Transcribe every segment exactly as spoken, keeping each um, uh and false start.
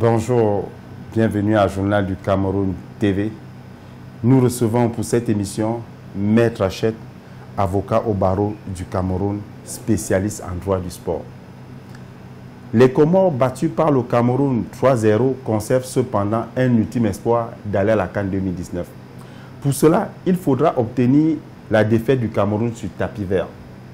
Bonjour, bienvenue à Journal du Cameroun T V. Nous recevons pour cette émission Maître Hachette, avocat au barreau du Cameroun, spécialiste en droit du sport. Les Comores battus par le Cameroun trois zéro conservent cependant un ultime espoir d'aller à la CAN deux mille dix-neuf. Pour cela, il faudra obtenir la défaite du Cameroun sur tapis vert.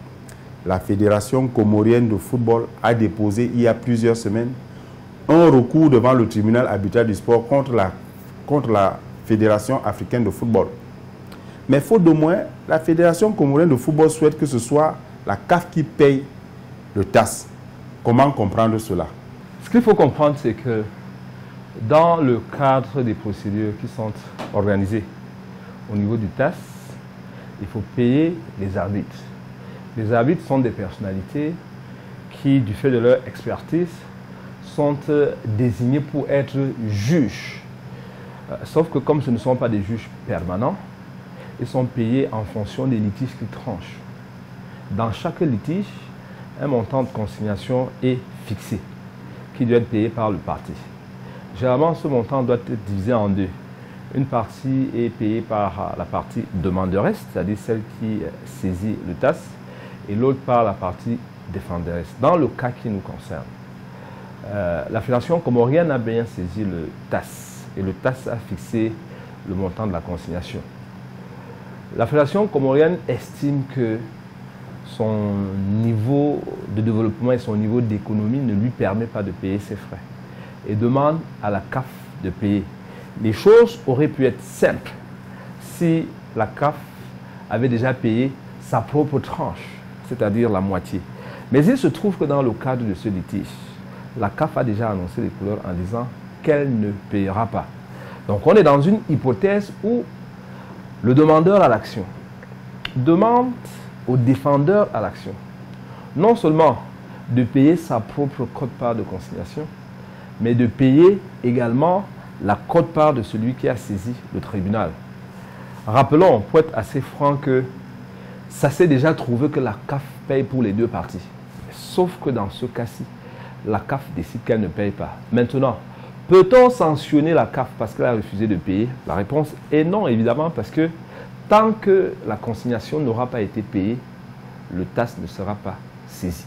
La Fédération comorienne de football a déposé il y a plusieurs semaines un recours devant le tribunal arbitral du sport contre la, contre la Fédération africaine de football. Mais faute de moins, la Fédération comorienne de football souhaite que ce soit la C A F qui paye le T A S. Comment comprendre cela? Ce qu'il faut comprendre, c'est que dans le cadre des procédures qui sont organisées au niveau du T A S, il faut payer les arbitres. Les arbitres sont des personnalités qui, du fait de leur expertise, sont désignés pour être juges. Euh, sauf que comme ce ne sont pas des juges permanents, ils sont payés en fonction des litiges qu'ils tranchent. Dans chaque litige, un montant de consignation est fixé, qui doit être payé par le parti. Généralement, ce montant doit être divisé en deux. Une partie est payée par la partie demanderesse, c'est-à-dire celle qui saisit le T A S, et l'autre par la partie défenderesse. Dans le cas qui nous concerne, Euh, la Fédération comorienne a bien saisi le T A S et le T A S a fixé le montant de la consignation. La Fédération comorienne estime que son niveau de développement et son niveau d'économie ne lui permet pas de payer ses frais et demande à la C A F de payer. Les choses auraient pu être simples si la C A F avait déjà payé sa propre tranche, c'est-à-dire la moitié. Mais il se trouve que dans le cadre de ce litige, la C A F a déjà annoncé les couleurs en disant qu'elle ne payera pas. Donc on est dans une hypothèse où le demandeur à l'action demande au défendeur à l'action non seulement de payer sa propre quote-part de consignation, mais de payer également la quote-part de celui qui a saisi le tribunal. Rappelons, pour être assez franc, que ça s'est déjà trouvé que la C A F paye pour les deux parties. Sauf que dans ce cas-ci, la C A F décide qu'elle ne paye pas. Maintenant, peut-on sanctionner la C A F parce qu'elle a refusé de payer? La réponse est non, évidemment, parce que tant que la consignation n'aura pas été payée, le T A S ne sera pas saisi.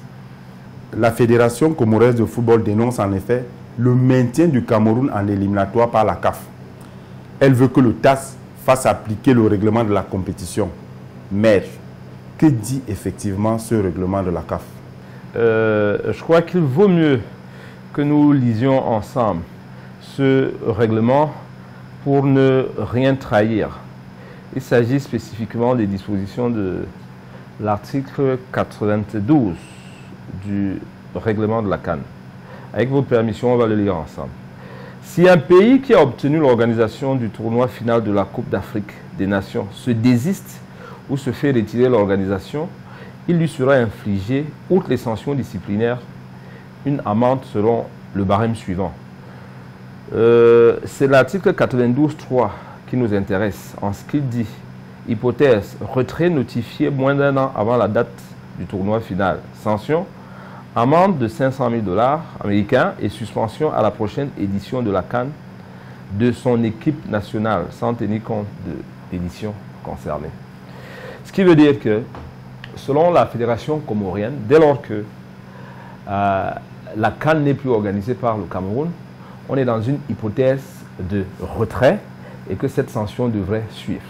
La Fédération comorienne de football dénonce en effet le maintien du Cameroun en éliminatoire par la C A F. Elle veut que le T A S fasse appliquer le règlement de la compétition. Mais, que dit effectivement ce règlement de la C A F? Euh, je crois qu'il vaut mieux que nous lisions ensemble ce règlement pour ne rien trahir. Il s'agit spécifiquement des dispositions de l'article quatre-vingt-douze du règlement de la CAN. Avec votre permission, on va le lire ensemble. Si un pays qui a obtenu l'organisation du tournoi final de la Coupe d'Afrique des Nations se désiste ou se fait retirer l'organisation, il lui sera infligé, outre les sanctions disciplinaires, une amende selon le barème suivant. Euh, C'est l'article quatre-vingt-douze point trois qui nous intéresse, en ce qu'il dit, hypothèse, retrait notifié moins d'un an avant la date du tournoi final. Sanction, amende de cinq cent mille dollars américains et suspension à la prochaine édition de la CAN de son équipe nationale, sans tenir compte de l'édition concernée. Ce qui veut dire que, selon la Fédération comorienne, dès lors que euh, la CAN n'est plus organisée par le Cameroun, on est dans une hypothèse de retrait et que cette sanction devrait suivre.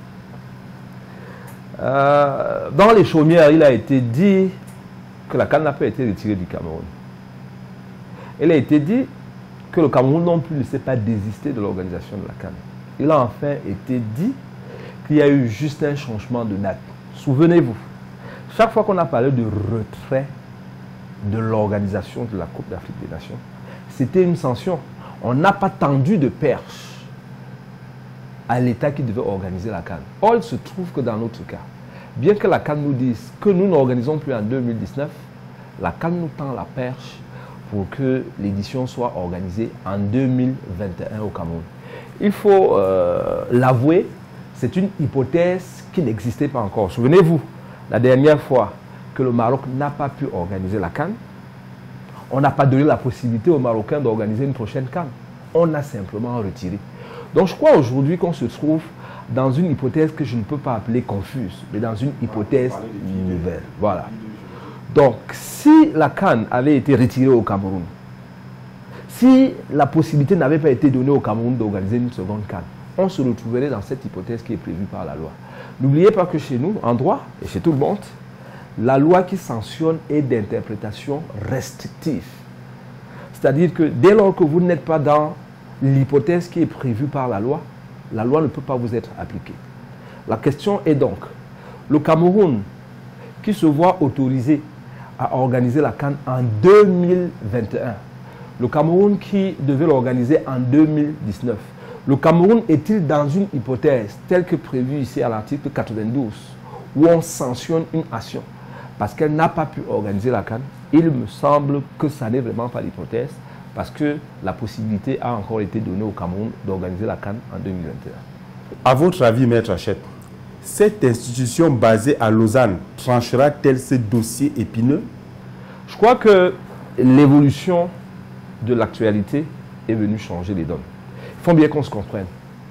Euh, dans les chaumières, il a été dit que la CAN n'a pas été retirée du Cameroun. Il a été dit que le Cameroun non plus ne s'est pas désisté de l'organisation de la CAN. Il a enfin été dit qu'il y a eu juste un changement de date. Souvenez-vous, chaque fois qu'on a parlé de retrait de l'organisation de la Coupe d'Afrique des Nations, c'était une sanction. On n'a pas tendu de perche à l'État qui devait organiser la CAN. Or, il se trouve que dans notre cas, bien que la CAN nous dise que nous n'organisons plus en deux mille dix-neuf, la CAN nous tend la perche pour que l'édition soit organisée en deux mille vingt et un au Cameroun. Il faut euh, l'avouer, c'est une hypothèse qui n'existait pas encore. Souvenez-vous, la dernière fois que le Maroc n'a pas pu organiser la CAN, On n'a pas donné la possibilité aux Marocains d'organiser une prochaine CAN. On a simplement retiré. Donc je crois aujourd'hui qu'on se trouve dans une hypothèse que je ne peux pas appeler confuse, mais dans une hypothèse nouvelle. Voilà. Donc si la CAN avait été retirée au Cameroun, si la possibilité n'avait pas été donnée au Cameroun d'organiser une seconde CAN, on se retrouverait dans cette hypothèse qui est prévue par la loi. N'oubliez pas que chez nous, en droit, et chez tout le monde, la loi qui sanctionne est d'interprétation restrictive. C'est-à-dire que dès lors que vous n'êtes pas dans l'hypothèse qui est prévue par la loi, la loi ne peut pas vous être appliquée. La question est donc, le Cameroun qui se voit autorisé à organiser la CAN en deux mille vingt et un, le Cameroun qui devait l'organiser en deux mille dix-neuf, le Cameroun est-il dans une hypothèse telle que prévue ici à l'article quatre-vingt-douze, où on sanctionne une action parce qu'elle n'a pas pu organiser la CAN? Il me semble que ça n'est vraiment pas l'hypothèse, parce que la possibilité a encore été donnée au Cameroun d'organiser la CAN en deux mille vingt et un. À votre avis, Maître Hachette, cette institution basée à Lausanne tranchera-t-elle ce dossier épineux? Je crois que l'évolution de l'actualité est venue changer les donnes. Il faut bien qu'on se comprenne.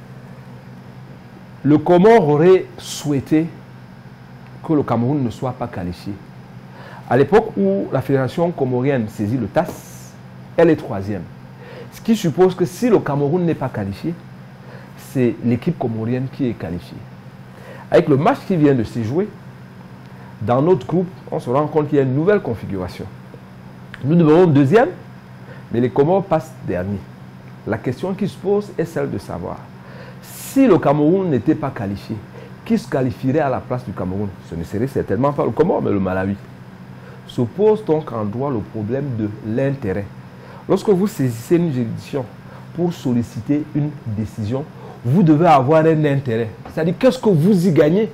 Le Comore aurait souhaité que le Cameroun ne soit pas qualifié. À l'époque où la fédération comorienne saisit le T A S, elle est troisième. Ce qui suppose que si le Cameroun n'est pas qualifié, c'est l'équipe comorienne qui est qualifiée. Avec le match qui vient de se jouer, dans notre groupe, on se rend compte qu'il y a une nouvelle configuration. Nous devenons deuxième, mais les Comores passent dernier. La question qui se pose est celle de savoir, si le Cameroun n'était pas qualifié, qui se qualifierait à la place du Cameroun? Ce ne serait certainement pas le Comore, mais le Malawi. Se pose donc en droit le problème de l'intérêt. Lorsque vous saisissez une juridiction pour solliciter une décision, vous devez avoir un intérêt. C'est-à-dire, qu'est-ce que vous y gagnez?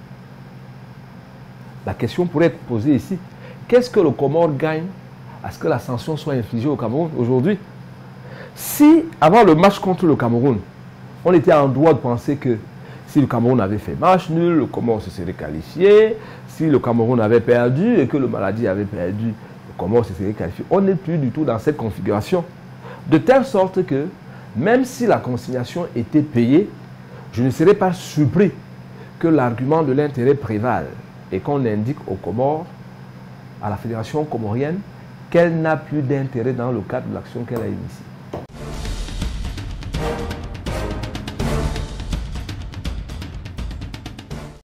La question pourrait être posée ici. Qu'est-ce que le Comore gagne à ce que la sanction soit infligée au Cameroun aujourd'hui? Si, avant le match contre le Cameroun, on était en droit de penser que si le Cameroun avait fait match nul, le Comore se serait qualifié. Si le Cameroun avait perdu et que le Maladi avait perdu, le Comore se serait qualifié. On n'est plus du tout dans cette configuration. De telle sorte que, même si la consignation était payée, je ne serais pas surpris que l'argument de l'intérêt prévale et qu'on indique au Comore, à la fédération comorienne, qu'elle n'a plus d'intérêt dans le cadre de l'action qu'elle a initiée.